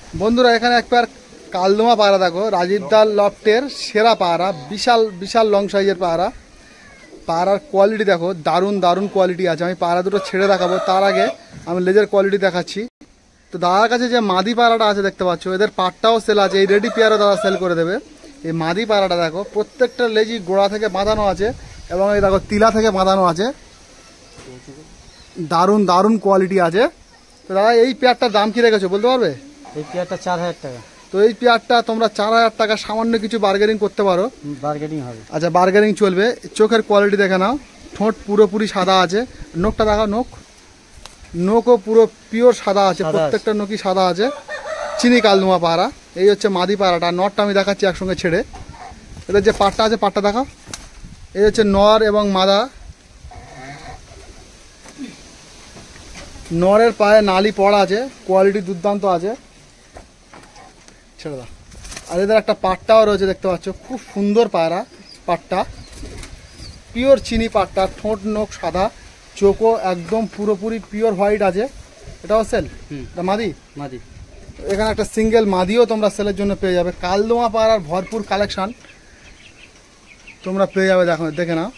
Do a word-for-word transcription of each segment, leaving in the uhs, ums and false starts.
বন্ধুরা এখানে এক পেয়ার কালদমা পায়রা দেখো, রাজীবদার লফটের সেরা পায়রা, বিশাল বিশাল লং সাইজের পায়রা। পায়রার কোয়ালিটি দেখো, দারুণ দারুণ কোয়ালিটি আছে। আমি পায়রা দুটো ছেড়ে দেখাবো, তার আগে আমি লেজের কোয়ালিটি দেখাচ্ছি। তো দাদার কাছে যে মাদি পায়রাটা আছে দেখতে পাচ্ছ, এদের পাটটাও সেল আছে, এই রেডি পেয়ারও দাদা সেল করে দেবে। এই মাদি পায়রাটা দেখো, প্রত্যেকটা লেজই গোড়া থেকে বাঁধানো আছে এবং এই দেখো তিলা থেকে বাঁধানো আছে, দারুণ দারুণ কোয়ালিটি আছে। তো দাদা এই পেয়ারটার দাম কি রেখেছো বলতে পারবে? এই পেয়ারটা চার হাজার টাকা। তো এই পেয়ারটা তোমরা চার হাজার টাকা সামান্য কিছু বার্গেনিং করতে পারো। বার্গেনিং হবে? আচ্ছা, বার্গেনিং চলবে। চোখের কোয়ালিটি দেখে নাও, ঠোঁট পুরোপুরি সাদা আছে, নোকটা দেখো, নোক নোকও পুরো পিওর সাদা আছে, প্রত্যেকটা নোকই সাদা আছে। চিনি কালদমা পায়রা, এই হচ্ছে মাদি পায়রাটা। নরটা আমি দেখাচ্ছি একসঙ্গে ছেড়ে। এদের যে পাটটা আছে পাটটা দেখাও, এই হচ্ছে নর এবং মাদা। নরের পায়ে নালি পড়া আছে, কোয়ালিটি দুর্দান্ত আছে, ছেড়ে দাও। আর এদের একটা পাটটাও রয়েছে দেখতে পাচ্ছ, খুব সুন্দর পায়রা। পাটটা পিওর চিনি পাটটা, ঠোঁট নোক সাদা, চোখও একদম পুরোপুরি পিওর হোয়াইট আছে। এটাও সেল, এটা মাদি মাদি। এখানে একটা সিঙ্গেল মাদিও তোমরা সেলের জন্য পেয়ে যাবে। কালদমা পায়রার ভরপুর কালেকশন তোমরা পেয়ে যাবে, দেখো দেখে নাও।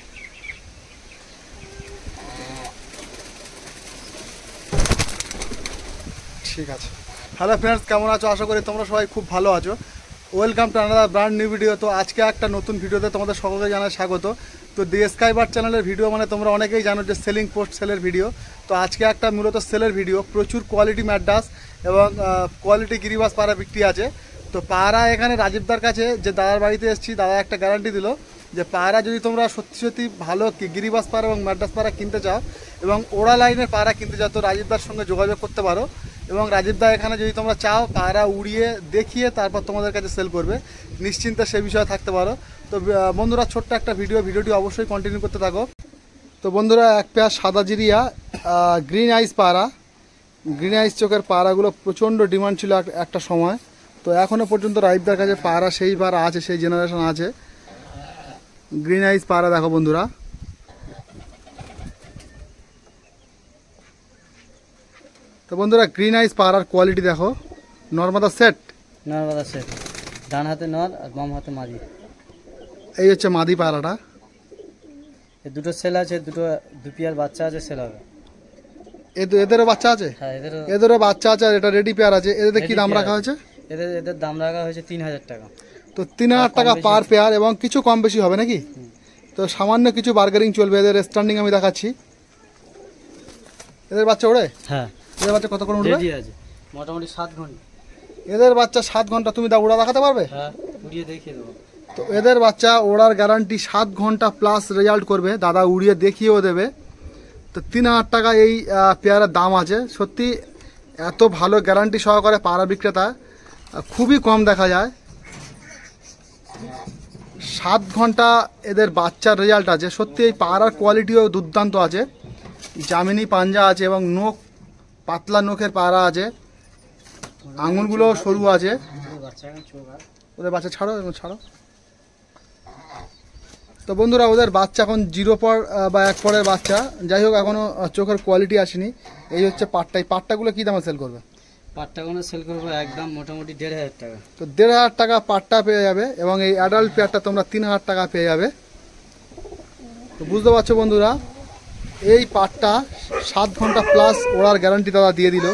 ঠিক আছে, হ্যালো ফ্রেন্ডস, কেমন আছো? আশা করি তোমরা সবাই খুব ভালো আছো। Welcome to another brand new video. তো আজকে একটা নতুন ভিডিওতে তোমাদের সকলকে জানাই স্বাগত। তো দি স্কাই বার্ড চ্যানেলের ভিডিও মানে তোমরা অনেকেই জানো যে সেলিং পোস্ট সেলের ভিডিও। তো আজকে একটা মূলত সেলের ভিডিও। প্রচুর কোয়ালিটি ম্যাডাস এবং কোয়ালিটি গিরিবাস পায়রা বিক্রি আছে। তো পায়রা এখানে রাজীবদার কাছে যে দাদার বাড়িতে এসেছি, দাদা একটা গ্যারান্টি দিল যে পায়রা যদি তোমরা সত্যি সত্যি ভালো গিরিবাস পায়রা এবং ম্যাডাস পায়রা কিনতে চাও এবং ওড়া লাইনের পায়রা কিনতে চাও, তো রাজীবদার সঙ্গে যোগাযোগ করতে পারো। এবং রাজীবদা এখানে যদি তোমরা চাও পায়রা উড়িয়ে দেখিয়ে তারপর তোমাদের কাছে সেল করবে, নিশ্চিন্তে সে বিষয়ে থাকতে পারো। তো বন্ধুরা ছোট্ট একটা ভিডিও, ভিডিওটি অবশ্যই কন্টিনিউ করতে থাকো। তো বন্ধুরা এক পেয়ার সাদা জিরিয়া গ্রিন আইস পায়রা, গ্রিন আইস চোখের পায়রাগুলো প্রচণ্ড ডিমান্ড ছিল একটা সময়। তো এখনও পর্যন্ত রাজীবদার কাছে পায়রা সেই পায়রা আছে, সেই জেনারেশন আছে। গ্রিন আইস পায়রা দেখো বন্ধুরা। তো বন্ধুরা গ্রিন আইস পায়রার কোয়ালিটি দেখো, নর্মাদা সেট, নর্মাদা সেট, ডান হাতে নর আর বাম হাতে মাদি। এই হচ্ছে মাদি পায়রাটা। এই দুটো সেল আছে, দুটো দুপিয়ার বাচ্চা আছে, সেল হবে। এদেরও বাচ্চা আছে? হ্যাঁ, এদেরও এদেরও বাচ্চা আছে, আর এটা রেডি পেয়ার আছে। এদের কি দাম রাখা হয়েছে? এদের এদের দাম রাখা হয়েছে তিন হাজার টাকা। তো তিন হাজার টাকা পার পেয়ার, এবং কিছু কম বেশি হবে নাকি? তো সামান্য কিছু বার্গেনিং চলবে। এদের স্ট্যান্ডিং আমি দেখাচ্ছি। এদের বাচ্চা ওড়ে? হ্যাঁ। এদের বাচ্চা কতক্ষণ উড়বে? রেডি আছে মোটামুটি সাত ঘন্টা। এদের বাচ্চা সাত ঘন্টা তুমি দা উড়া দেখাতে পারবে? হ্যাঁ, উড়িয়ে দেখিয়ে দেবো। তো এদের বাচ্চা ওড়ার গ্যারান্টি সাত ঘন্টা প্লাস রেজাল্ট করবে, দাদা উড়িয়ে দেখিয়েও দেবে। তো তিন হাজার টাকা এই পেয়ারের দাম আছে। সত্যি এত ভালো গ্যারান্টি সহকারে পায়রা বিক্রেতা খুবই কম দেখা যায়। সাত ঘন্টা এদের বাচ্চার রেজাল্ট আছে। সত্যি এই পায়রার কোয়ালিটিও দুর্দান্ত আছে, জামিনি পাঞ্জা আছে এবং নোক পাতলা নোকের পায়রা আছে, আঙুলগুলো সরু আছে। ওদের বাচ্চা ছাড়ো এবং ছাড়ো। তো বন্ধুরা ওদের বাচ্চা এখন জিরো পর বা এক পরের বাচ্চা, যাই হোক এখনও চোখের কোয়ালিটি আসেনি। এই হচ্ছে পাটটা। এই পাটটাগুলো কী দামে সেল করবে? পাটটাগুলো সেল করবো একদম মোটামুটি দেড় হাজার টাকা। তো দেড় হাজার টাকা পাটটা পেয়ে যাবে এবং এই অ্যাডাল্ট পেয়ারটা তোমরা তিন হাজার টাকা পেয়ে যাবে। তো বুঝতে পারছো বন্ধুরা, এই পাটটা সাত ঘন্টা প্লাস ওড়ার গ্যারান্টি দাদা দিয়ে দিল।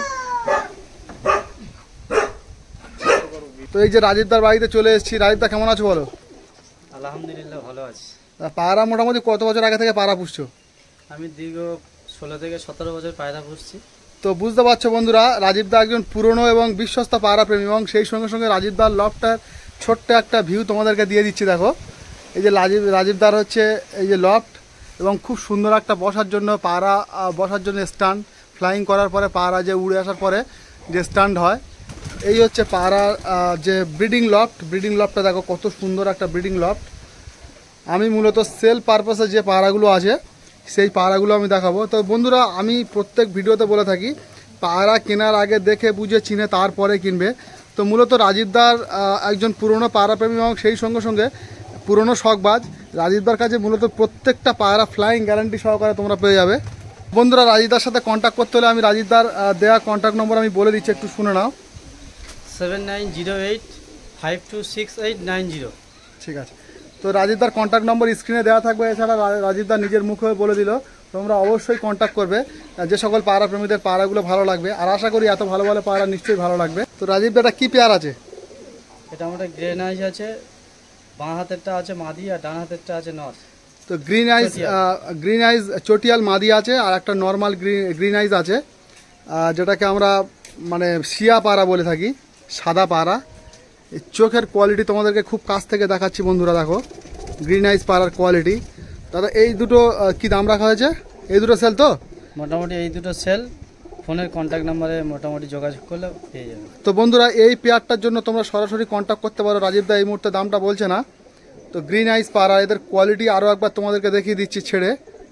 তো এই যে রাজীবদার বাড়িতে চলে এসেছি। রাজীবদা কেমন আছো বলো? আলহামদুলিল্লাহ ভালো আছি। পায়রা মোটামুটি কত বছর আগে থেকে পায়রা পুষছো? আমি দীর্ঘ ষোলো থেকে সতেরো বছর পায়রা পুষছি। তো বুঝতে পারছো বন্ধুরা, রাজীবদা একজন পুরনো এবং বিশ্বস্ত পায়রা প্রেমী, এবং সেই সঙ্গে সঙ্গে রাজীবদার লফটার ছোট্ট একটা ভিউ তোমাদেরকে দিয়ে দিচ্ছি। দেখো এই যে রাজীব রাজীবদার হচ্ছে এই যে লফট, এবং খুব সুন্দর একটা বসার জন্য পায়রা বসার জন্য স্ট্যান্ড, ফ্লাইং করার পরে পায়রা যে উড়ে আসার পরে যে স্ট্যান্ড হয়, এই হচ্ছে পায়রার যে ব্রিডিং লফট। ব্রিডিং লফটটা দেখো কত সুন্দর একটা ব্রিডিং লফট। আমি মূলত সেল পারপাসে যে পায়রাগুলো আছে সেই পায়রাগুলো আমি দেখাবো। তো বন্ধুরা আমি প্রত্যেক ভিডিওতে বলে থাকি পায়রা কেনার আগে দেখে বুঝে চিনে তারপরে কিনবে। তো মূলত রাজীবদার একজন পুরনো পায়রা প্রেমী এবং সেই সঙ্গে সঙ্গে পুরনো শখবাজ। রাজীবদার কাছে মূলত প্রত্যেকটা পায়রা ফ্লাইং গ্যারান্টি সহকারে তোমরা পেয়ে যাবে। বন্ধুরা রাজীবদার সাথে কন্ট্যাক্ট করতে হলে আমি রাজীবদার দেওয়া কন্ট্যাক্ট নম্বর আমি বলে দিচ্ছি, একটু শুনে নাও। Seven nine zero eight five two six eight nine zero. ঠিক আছে, তো রাজীবদার কন্ট্যাক্ট নম্বর স্ক্রিনে দেওয়া থাকবে। এছাড়া রা- রাজীবদা নিজের মুখে বলে দিল, তোমরা অবশ্যই কন্ট্যাক্ট করবে। আর যে সকল পায়রা প্রেমীদের পায়রাগুলো ভালো লাগবে, আর আশা করি এত ভালো ভালো পায়রা নিশ্চয়ই ভালো লাগবে। তো রাজীবদা এটা কী পেয়ার আছে? এটা আমাদের গ্রেন আইস আছে, বাঁ হাতেরটা আছে মাদি আর ডান হাতেরটা আছে নর। তো গ্রিন আইস, গ্রিন আইস চটিয়াল মাদি আছে, আর একটা নর্মাল গ্রিন গ্রিন আইস আছে, আহ, যেটাকে আমরা মানে শিয়া পায়রা বলে থাকি, সাদা পায়রা। এই চোখের কোয়ালিটি তোমাদেরকে খুব কাছ থেকে দেখাচ্ছি বন্ধুরা, দেখো গ্রিন আইস পায়রার কোয়ালিটি। দাদা এই দুটো আহ, কি দাম রাখা হয়েছে? এই দুটো সেল তো? মোটামুটি এই দুটো সেল, ফোনের কন্ট্যাক্ট নাম্বারে মোটামুটি যোগাযোগ করলে পেয়ে যাবে। তো বন্ধুরা এই পেয়ারটার জন্য তোমরা সরাসরি কন্ট্যাক্ট করতে পারো। রাজীবদা এই মুহূর্তে দামটা বলছে না। তো গ্রিন আইস পায়রা, এদের কোয়ালিটি আরও একবার তোমাদেরকে দেখিয়ে দিচ্ছি ছেড়ে।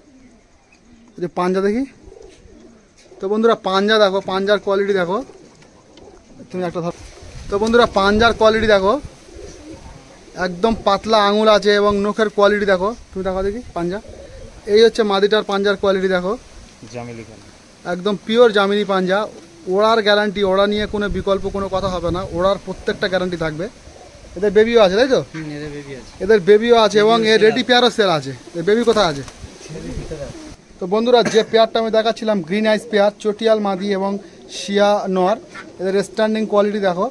এই যে পাঞ্জা দেখি, তো বন্ধুরা পাঞ্জা দেখো, পাঞ্জার কোয়ালিটি দেখো। তুমি একটা ধর। তো বন্ধুরা পাঞ্জার কোয়ালিটি দেখো, একদম পাতলা আঙুল আছে, এবং নখের কোয়ালিটি দেখো। তুমি দেখো দেখি পাঞ্জা। এই হচ্ছে মাদিটার পাঞ্জার কোয়ালিটি দেখো, একদম পিওর জামিনি পাঞ্জা। ওড়ার গ্যারান্টি, ওড়া নিয়ে কোনো বিকল্প কোনো কথা হবে না, ওড়ার প্রত্যেকটা গ্যারান্টি থাকবে। এদের বেবিও আছে তাই তো? হুম, এদের বেবি আছে। এদের বেবিও আছে, এবং এর রেডি পেয়ারও সেল আছে। এর বেবি কোথায় আছে? তো বন্ধুরা যে পেয়ারটা আমি দেখাচ্ছিলাম, গ্রিন আইস পেয়ার, চটিয়াল মাদি এবং শিয়া নর, এদের স্ট্যান্ডিং কোয়ালিটি দেখো,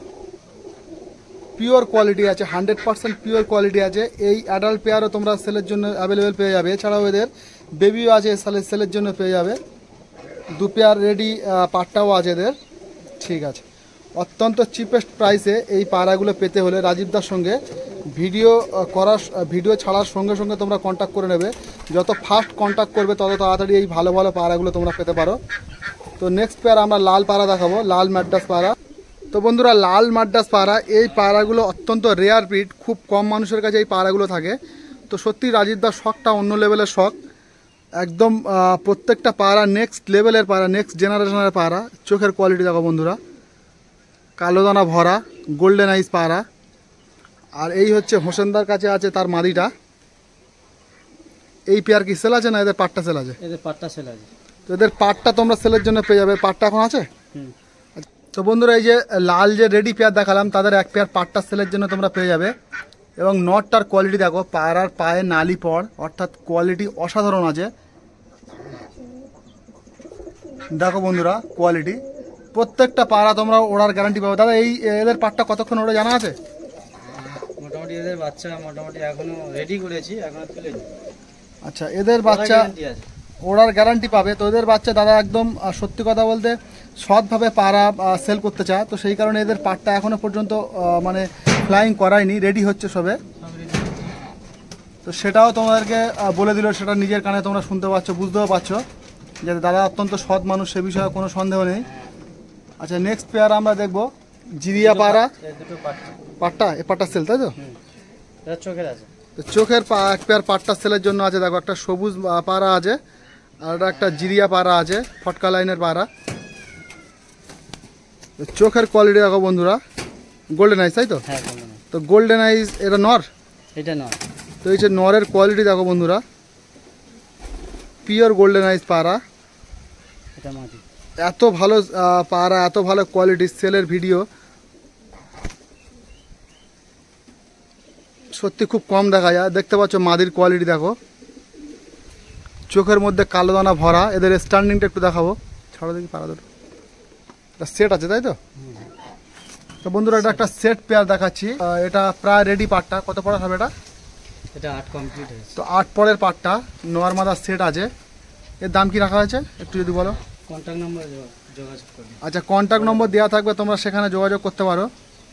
পিওর কোয়ালিটি আছে, হান্ড্রেড পার্সেন্ট পিওর কোয়ালিটি আছে। এই অ্যাডাল্ট পেয়ারও তোমরা সেলের জন্য অ্যাভেলেবেল পেয়ে যাবে। এছাড়াও এদের বেবিও আছে, সেলের সেলের জন্য পেয়ে যাবে। দু পেয়ার রেডি পাটটাও আছে এদের। ঠিক আছে, অত্যন্ত চিপেস্ট প্রাইসে এই পায়রাগুলো পেতে হলে রাজীবদার সঙ্গে ভিডিও করার ভিডিও ছাড়ার সঙ্গে সঙ্গে তোমরা কন্ট্যাক্ট করে নেবে। যত ফাস্ট কন্ট্যাক্ট করবে তত তাড়াতাড়ি এই ভালো ভালো পায়রাগুলো তোমরা পেতে পারো। তো নেক্সট পেয়ার আমরা লাল পায়রা দেখাবো, লাল ম্যাড্রাস পায়রা। তো বন্ধুরা লাল ম্যাড্রাস পায়রা, এই পায়রাগুলো অত্যন্ত রেয়ার ব্রিড, খুব কম মানুষের কাছে এই পায়রাগুলো থাকে। তো সত্যি রাজীবদার শখটা অন্য লেভেলের শখ, একদম আহ, প্রত্যেকটা পায়রা নেক্সট লেভেলের পায়রা, নেক্সট জেনারেশনের পায়রা। চোখের কোয়ালিটি দেখো বন্ধুরা, কালো দানা ভরা, গোল্ডেন আইস পায়রা। আর এই হচ্ছে হোসেনদার কাছে আছে তার মাদিটা। এই পেয়ার কি সেল আছে না এদের পাটটা সেল আছে? এদের পাট্টা সেল আছে। তো এদের পাটটা তোমরা সেলের জন্য পেয়ে যাবে। পাটটা এখন আছে। হুম, তো বন্ধুরা এই যে লাল যে রেডি পেয়ার দেখালাম, তাদের এক পেয়ার পাটটা সেলের জন্য তোমরা পেয়ে যাবে। এবং নটটার কোয়ালিটি দেখো, পায়রার পায়ে নালি পড়, অর্থাৎ কোয়ালিটি অসাধারণ আছে। দেখো বন্ধুরা কোয়ালিটি, প্রত্যেকটা পায়রা তোমরা ওড়ার গ্যারান্টি পাবে। দাদা এই এদের পাটটা কতক্ষণ ওড়ে জানা আছে? মোটামুটি এদের বাচ্চা মোটামুটি এখনো রেডি করেছি, এখনো তুলেছি। আচ্ছা, এদের বাচ্চা গ্যারান্টি আছে। ওড়ার গ্যারান্টি পাবে। তো এদের বাচ্চা দাদা একদম আহ, সত্যি কথা বলতে সৎভাবে পায়রা সেল করতে চায়। তো সেই কারণে এদের পাটটা এখনো পর্যন্ত আহ, মানে ফ্লাইং করায়নি, রেডি হচ্ছে সবে। সব ready। তো সেটাও তোমাদেরকে আহ, বলে দিল, সেটা নিজের কানে তোমরা শুনতে পাচ্ছ, বুঝতেও পারছো যে দাদা অত্যন্ত সৎ মানুষ, সে বিষয়ে কোনো সন্দেহ নেই। আচ্ছা নেক্সট পেয়ার আমরা দেখবো জিরিয়া পায়রা, এই দুটো পাট্টা। পাটটা এ পাটটা সেল তাই তো? হুম, এটা চোখের আছে। তো চোখের পা এক পেয়ার পাটটা সেলের জন্য আছে। দেখো একটা সবুজ আহ, পায়রা আছে, আর এটা একটা জিরিয়া পায়রা আছে, ফটকা লাইনের পায়রা। তো চোখের কোয়ালিটি দেখো বন্ধুরা, গোল্ডেন আইস তাই তো? হ্যাঁ, বলুন। তো গোল্ডেন আইস এটা নর। এটা নয়, তো এই যে নরের কোয়ালিটি দেখো বন্ধুরা, পিওর গোল্ডেন আইস পায়রা। এটা মাটি। এত ভালো আহ, পায়রা, এত ভালো কোয়ালিটি, সেলের ভিডিও সত্যি খুব কম দেখা যায়। দেখতে পাচ্ছ মাদির কোয়ালিটি দেখো, চোখের মধ্যে কালো দানা ভরা। এদের স্ট্যান্ডিংটা একটু দেখাবো, ছাড়ো দেখি পায়রা দুটো। এটা সেট আছে তাই তো? তো বন্ধুরা এটা একটা সেট পেয়ার দেখাচ্ছি। আহ, এটা প্রায় রেডি পাটটা। কত পড়া হবে এটা? এটা আট কমপ্লিট হয়েছে। তো আট পরের পাটটা, নোয়ার মাদার সেট আছে। এর দাম কি রাখা হয়েছে একটু যদি বলো? কন্ট্যাক্ট নাম্বার যোগাযোগ করুন। আচ্ছা কন্ট্যাক্ট নম্বর দেওয়া থাকবে, তোমরা সেখানে যোগাযোগ করতে পারো।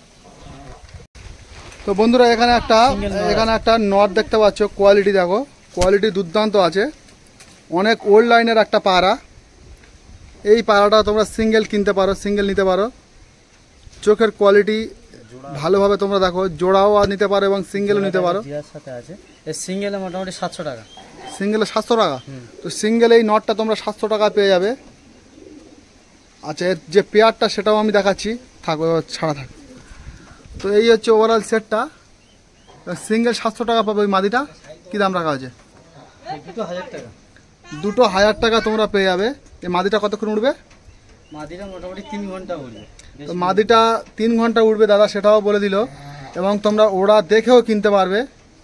তো বন্ধুরা এখানে একটা এখানে একটা নট দেখতে পাচ্ছ, কোয়ালিটি দেখো, কোয়ালিটি দুর্দান্ত আছে। অনেক ওল্ড লাইনের একটা পায়রা। এই পায়রাটা তোমরা সিঙ্গেল কিনতে পারো, সিঙ্গেল নিতে পারো। চোখের কোয়ালিটি ভালোভাবে তোমরা দেখো, জোড়াও নিতে পারো এবং সিঙ্গেলও নিতে পারো। জিয়ার সাথে আছে। এর সিঙ্গেলে মোটামুটি সাতশো টাকা। সিঙ্গেলে সাতশো টাকা? হুম। তো সিঙ্গেল এই নটটা তোমরা সাতশো টাকা পেয়ে যাবে। আচ্ছা এর যে পেয়ারটা সেটাও আমি দেখাচ্ছি, থাকবে ছাড়া থাক। তো এই হচ্ছে ওভারঅল সেটটা, সিঙ্গেল সাতশো টাকা পাবে। ওই মাদিটা কী দাম রাখা হয়েছে? এই দুটো হাজার টাকা। দুটো হাজার টাকা তোমরা পেয়ে যাবে। এই মাদিটা কতক্ষণ উঠবে? মাদিরা মোটামুটি তিন ঘন্টা উঠবে। তো মাদিটা তিন ঘন্টা উঠবে দাদা, সেটাও বলে দিল, এবং তোমরা ওরা দেখেও কিনতে পারবে।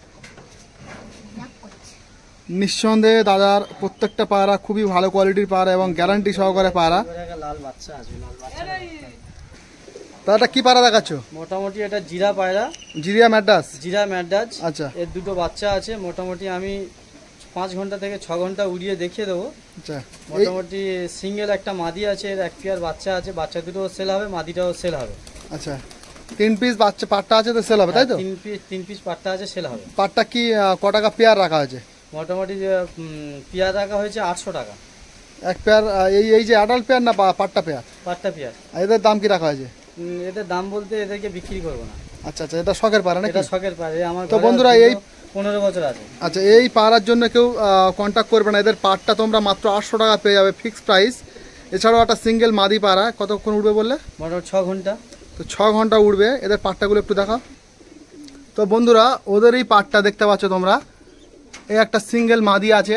নিঃসন্দেহে দাদার প্রত্যেকটা পায়রা খুবই ভালো কোয়ালিটির পায়রা এবং গ্যারান্টি সহকারে পায়রা। লাল বাচ্চা আছে, লাল বাচ্চা। দাদাটা কি পায়রা দেখাচ্ছ? মোটামুটি এটা জিরা পায়রা, জিরিয়া ম্যাড্রাস। জিরা ম্যাডাজ। আচ্ছা এর দুটো বাচ্চা আছে। মোটামুটি আমি পাঁচ ঘন্টা থেকে ছ ঘন্টা উড়িয়ে দেখিয়ে দেবো। আচ্ছা মোটামুটি সিঙ্গেল একটা মাদি আছে, এর এক পেয়ার বাচ্চা আছে। বাচ্চা দুটোও সেল হবে, মাদিটাও সেল হবে। আচ্ছা তিন পিস বাচ্চা পাট্টা আছে তো সেল হবে, তাই তো? তিন পিস তিন পিস পাট্টা আছে, সেল হবে। পাট্টা কি আহ, ক টাকা পেয়ার রাখা আছে? মোটামুটি উম, পেয়ার রাখা হয়েছে আটশো টাকা এক পেয়ার। আহ, এই এই যে অ্যাডাল্ট পেয়ার না পা- পাট্টা পেয়ার, পাট্টা পেয়ার। আর এদের দাম কি রাখা হয়েছে? উম, এদের দাম বলতে এদেরকে বিক্রি করবো না। আচ্ছা আচ্ছা, এটা শখের পায়রা নাকি? এটা শখের পায়রা। এ আমার তো ঘরে বন্ধুরা, দুটো এই- পনেরো বছর আছে। আচ্ছা, এই পায়রার জন্য কেউ কন্ট্যাক্ট করবে না, এদের পাটটা তোমরা মাত্র আটশো টাকা পেয়ে যাবে ফিক্স প্রাইস। এছাড়াও একটা সিঙ্গেল মাদি পায়রা কতক্ষণ উঠবে বললে? মোটামুটি ছ ঘন্টা। তো ছ ঘন্টা উঠবে। এদের পাটটাগুলো একটু দেখাও। তো বন্ধুরা, ওদের এই পাটটা দেখতে পাচ্ছ তোমরা, এই একটা সিঙ্গেল মাদি আছে,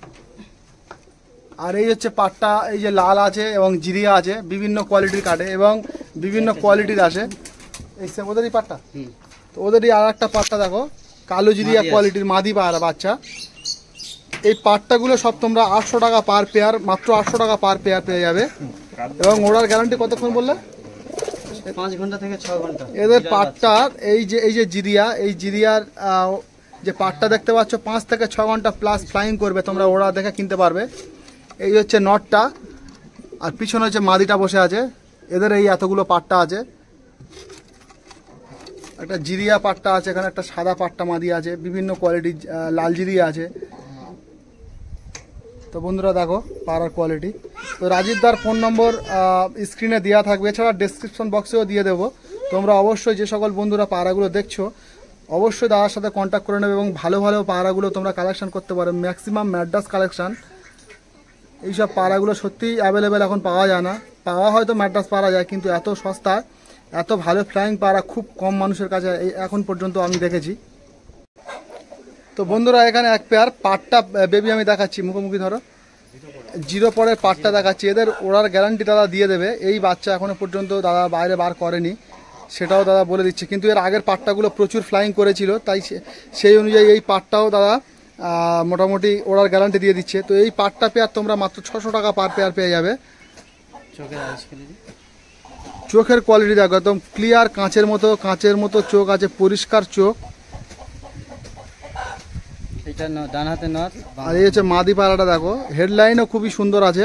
আর এই হচ্ছে পাটটা, এই যে লাল আছে এবং জিরিয়া আছে, বিভিন্ন কোয়ালিটির কাটে এবং বিভিন্ন কোয়ালিটির আছে। এই সে ওদেরই পাটটা। হুম। তো ওদেরই আর একটা পাটটা দেখো, কালো জিরিয়া মাদি আছে। কোয়ালিটির মাদি পায়রা বাচ্চা। এই পাটটাগুলো সব তোমরা আটশো টাকা পার পেয়ার, মাত্র আটশো টাকা পার পেয়ার পেয়ে যাবে। এবং ওড়ার গ্যারান্টি কতক্ষণ বললে? পাঁচ ঘন্টা থেকে ছ ঘন্টা। এদের জিরার পাটটার এই যে এই যে জিরিয়া, এই জিরিয়ার আহ, যে পাটটা দেখতে পাচ্ছ, পাঁচ থেকে ছ ঘন্টা প্লাস ফ্লাইং করবে, তোমরা ওরা দেখে কিনতে পারবে। এই হচ্ছে নটটা, আর পিছনে হচ্ছে মাদিটা বসে আছে। এদের এই এতগুলো পাটটা আছে। একটা জিরিয়া পাটটা আছে এখানে, একটা সাদা পাটটা মাদি আছে, বিভিন্ন কোয়ালিটির লাল জিরিয়া আছে। তো বন্ধুরা দেখো পাড়ার কোয়ালিটি। তো রাজীবদার ফোন নম্বর স্ক্রিনে দেওয়া থাকবে, এছাড়া ডেসক্রিপশন বক্সেও দিয়ে দেবো। তোমরা অবশ্যই যে সকল বন্ধুরা পাড়াগুলো দেখছো, অবশ্যই দাদার সাথে কন্ট্যাক্ট করে নেবে এবং ভালো ভালো পাড়াগুলো তোমরা কালেকশন করতে পারো। ম্যাক্সিমাম ম্যাড্রাস কালেকশন, এইসব পাড়াগুলো সত্যিই অ্যাভেলেবেল এখন পাওয়া যায় না। পাওয়া হয়তো ম্যাড্রাস পাওয়া যায়, কিন্তু এত সস্তা, এত ভালো ফ্লাইং পাড়া খুব কম মানুষের কাছে এই এখন পর্যন্ত আমি দেখেছি। তো বন্ধুরা, এখানে এক পেয়ার পাটটা বেবি আমি দেখাচ্ছি, মুখোমুখি ধরো, জিরো পরের পাটটা দেখাচ্ছি। এদের ওড়ার গ্যারান্টি দাদা দিয়ে দেবে। এই বাচ্চা এখনো পর্যন্ত দাদা বাইরে বার করেনি, সেটাও দাদা বলে দিচ্ছে, কিন্তু এর আগের পাটটাগুলো প্রচুর ফ্লাইং করেছিল, তাই সে- সেই অনুযায়ী এই পাটটাও দাদা আহ, মোটামুটি ওড়ার গ্যারান্টি দিয়ে দিচ্ছে। তো এই পাটটা পেয়ার তোমরা মাত্র ছশো টাকা পার পেয়ার পেয়ে যাবে। চোখের আইস ফেলে দিই। চোখের কোয়ালিটি দেখো, একদম ক্লিয়ার, কাঁচের মতো, কাঁচের মতো চোখ আছে, পরিষ্কার চোখ। এটা ন- ডান হাতে নর। আর এই হচ্ছে মাদি পায়রাটা দেখো, হেডলাইনও খুবই সুন্দর আছে।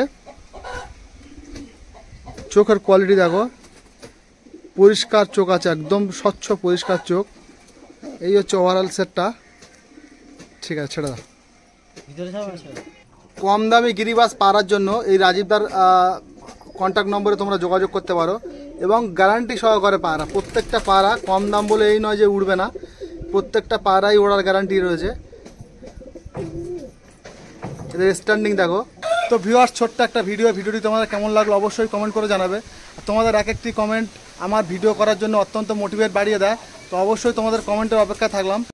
চোখের কোয়ালিটি দেখো, পরিষ্কার চোখ আছে, একদম স্বচ্ছ পরিষ্কার চোখ। এই হচ্ছে ওভারঅল সেটটা। ঠিক আছে, ছেড়ে দাও। ভিতরে সব আছে। কম দামি গিরিবাস পাড়ার জন্য এই রাজীবদার কন্ট্যাক্ট নম্বরে তোমরা যোগাযোগ করতে পারো এবং গ্যারান্টি সহকারে পায়রা। প্রত্যেকটা পায়রা কম দাম বলে এই নয় যে উড়বে না, প্রত্যেকটা পায়রাই ওড়ার গ্যারান্টি রয়েছে। এদের স্ট্যান্ডিং দেখো। তো ভিউয়ার্স, ছোট্ট একটা ভিডিও ভিডিওটি তোমাদের কেমন লাগলো অবশ্যই কমেন্ট করে জানাবে। আর তোমাদের এক একটি কমেন্ট আমার ভিডিও করার জন্য অত্যন্ত মোটিভেট বাড়িয়ে দেয়। তো অবশ্যই তোমাদের কমেন্টের অপেক্ষায় থাকলাম।